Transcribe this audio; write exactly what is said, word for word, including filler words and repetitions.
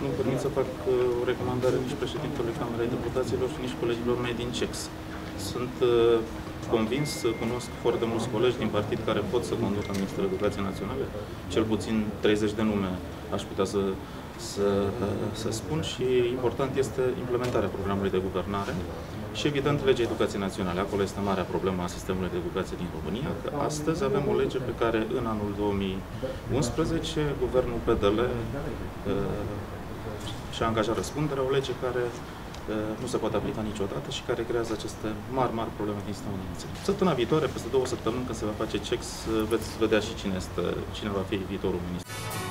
nu-mi permit să fac o recomandare nici președintelui Camerei Deputaților și nici colegilor mei din C E X. Sunt convins, cunosc foarte mulți colegi din partid care pot să conducă Ministerul Educației Naționale, cel puțin treizeci de nume aș putea să, să, să spun, și important este implementarea programului de guvernare și, evident, legea Educației Naționale. Acolo este marea problemă a sistemului de educație din România, că astăzi avem o lege pe care în anul două mii unsprezece guvernul P D L uh, și-a angajat răspunderea, o lege care nu se poate aplica niciodată și care creează aceste mari, mari probleme din sistemul de învățământ. Săptămâna viitoare, peste două săptămâni, când se va face C E X, veți vedea și cine, este, cine va fi viitorul ministru.